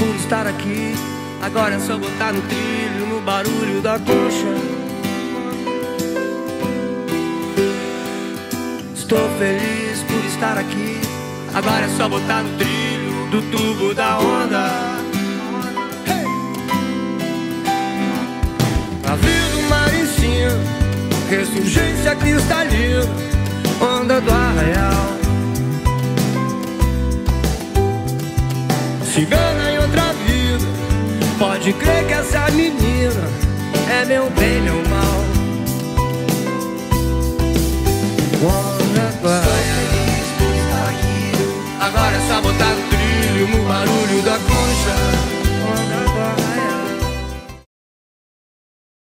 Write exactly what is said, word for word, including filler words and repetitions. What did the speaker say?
por estar aqui. Agora é só botar no trilho, no barulho da concha. Estou feliz por estar aqui. Agora é só botar no trilho do tubo da onda. Hey! Navio do mar em cima, ressurgência cristalina, onda do arraial. Cigana em outra vida, pode crer que essa menina é meu bem, meu mal.